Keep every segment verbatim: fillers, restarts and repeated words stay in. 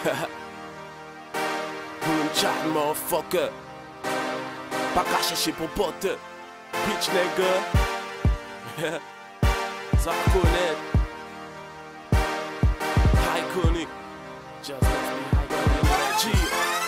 Moonshot, motherfucker. Pas qu'à chercher pour pote. Bitch nigga. Ça connaît. Iconic. Just let me iconic.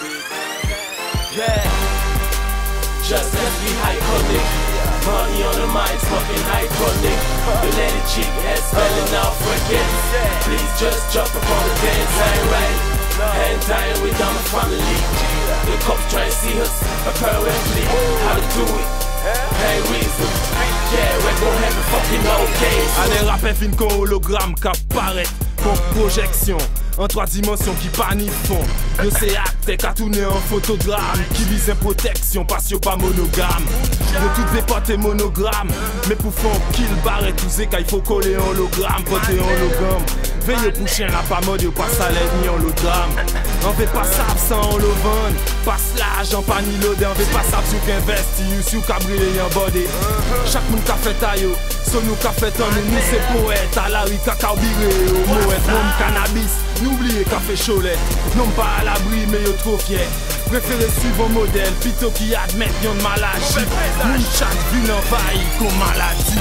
Yeah. Just let me iconic. Money on the mind, smoking iconic. The lady chick has spelling out freaking. Please just jump upon the dance, I ain't right. And dying with them family. The cops try to see us apparently. How to do it? Hey reason. Yeah, we're gonna have a fucking okay. Allez rappel fin qu'on hologramme qu'apparaît. Con projection en trois dimensions qui panifont. Yo c'est acte qu'à tourner en photogramme. Qui vise une protection parce yo pas monogame. Yo tout dépote et monogramme. Mais pour faire kill barre tout c'est qu'il faut coller en hologramme. Poter en hologramme. Veille pour chien la pas mode yo pas salaire ni en hologramme. On fait pas ça sans holovan. Passe l'argent pas ni l'odeur. On fait pas ça sur qu'investi ou sur cabriller en body. Chaque monde qu'a fait taille. Son nous qu'a fait en nous c'est poète. À la rue cacao biré au moët. Nom cannabis. N'oubliez qu'a fait cholet. Non pas à l'abri mais yo trop fier. Préférez suivre un modèle plutôt qui admettent yon maladie. Moonshot vin envahi comme maladie.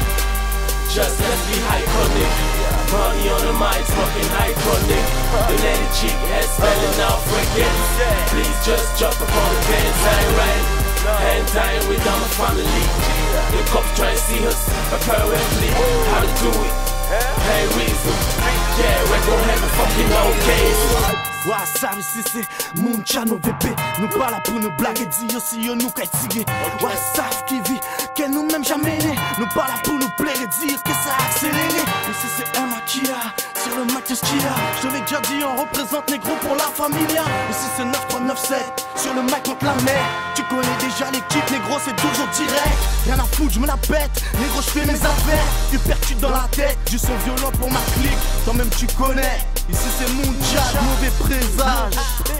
Just let's be iconic. Money on the mind, smoking iconic. The lady chick has spelling out freaking. Please just jump upon the dance, I ain't right. And dying with them family. The cops try to see us apparently. How to do it? Hey reason. Yeah, we're gonna have a fucking okay. Ouais, ça ici c'est Moonshot nos V P. Nous pas là pour nous blaguer, dis aussi yo nous qu'à tirer. Ouais, ça qui vit, qu'elle nous même jamais né. Nous pas là pour nous plaire et dire que ça a accéléré. Ici c'est un maquilla, sur le Mac qu'est-ce qu'il y a. Je l'ai déjà dit, on représente négro pour la familia. Ici c'est neuf trois neuf sept, sur le mic contre la mer. Tu connais déjà l'équipe, négro c'est toujours direct. Rien à foutre, je me la pète, négro je fais mes affaires. Tu percutes dans la tête, du son violent pour ma clique. Toi-même tu connais, ici c'est Moonshot, mauvais présage.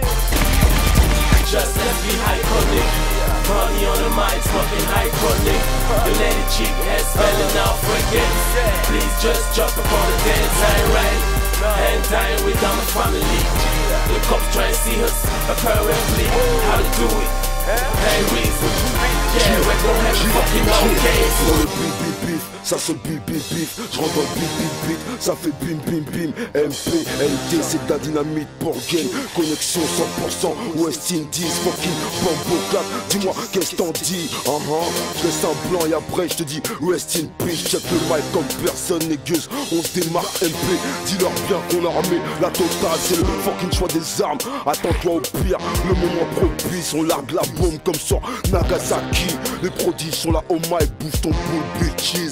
Just let me iconic. Money on the mind, smoking iconic. The lady chick has spelling out freaking. Please just jump upon the dance, I ain't right. And dying with them family. The cops try to see us apparently. How to do it? Hey reason. Yeah, we're gonna have a fucking okay. Dans le bip bip bif, ça se bip bip bif. J'rentre dans le bip bip bip, ça fait bim bim bim. M P L D c'est de la dynamite pour game. Connexion cent pour cent West Indies, fucking Bambo clap. Dis-moi qu'est-ce t'en dis? Uh -huh. Je laisse un blanc et après je te dis rest in peace. Check le mic comme personne négueuse. On se démarque M P. Dis-leur bien qu'on a armé la totale. C'est le fucking choix des armes. Attends-toi au pire, le moment propice. On largue la bombe comme sur Nagasaki. Les prodiges sont là, oh my, bouffe ton boule, bitches. A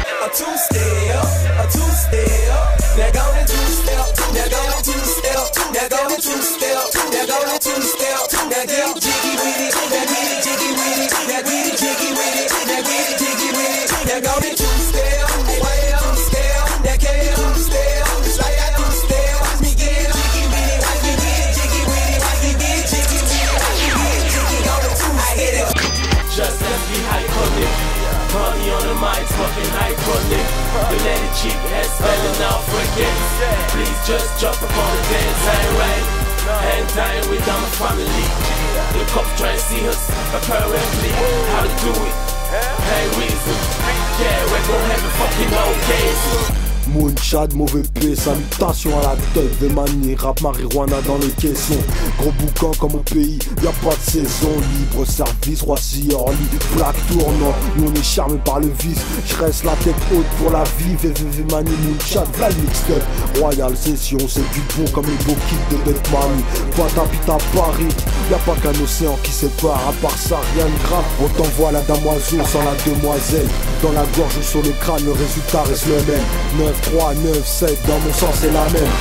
two-step, a two-step, now go to two-step, now go to two-step, now go to two-step, now go to two-step, now get jiggy with it, now get it jiggy with it, now get it jiggy with it, now get it jiggy with it, now go to two-step, way two-step, now get it two-step, slide out two-step, me get jiggy with it, watch me get jiggy with it, watch me get jiggy with it, watch me get jiggy, go to two-step. Just let's be iconic. Money on the mind, smoking iconic. The lady chick has spelling out freaking. Please just jump upon the dance, I ain't right. And dying with them family. The cops try to see us apparently. How to do it? Hey reason. Yeah, we're gonna have a fucking okay. Moonshot, mauvais P, salutations à la tête de manie, rap marijuana dans les caissons. Gros boucan comme au pays, y'a pas de saison. Libre service, Roissy, Orly, plaque tournant. Nous on est charmés par le vice, j'reste la tête haute pour la vie. V V V manie, Moonshot, v'là le mixtape. Royal Session, c'est du bon comme les beaux kits de Bête Mamie. Pata pita Paris, y'a pas qu'un océan qui sépare. À part ça, rien de grave, on t'envoie la damoiseau sans la demoiselle. Dans la gorge ou sur le crâne, le résultat reste le même. neuf trois, neuf sept, dans mon sens c'est la même.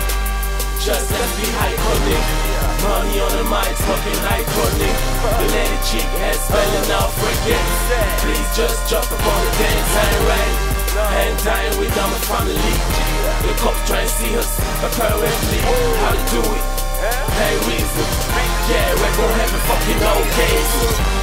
Just let's be iconic. Money on the mind, smoking iconic. The lady chick has spelling out freaking. Please just jump upon the dance, I ain't right. And dying with them family. The cops try to see us apparently. How to do it? Hey reason. Yeah, we're gonna have a fucking okay.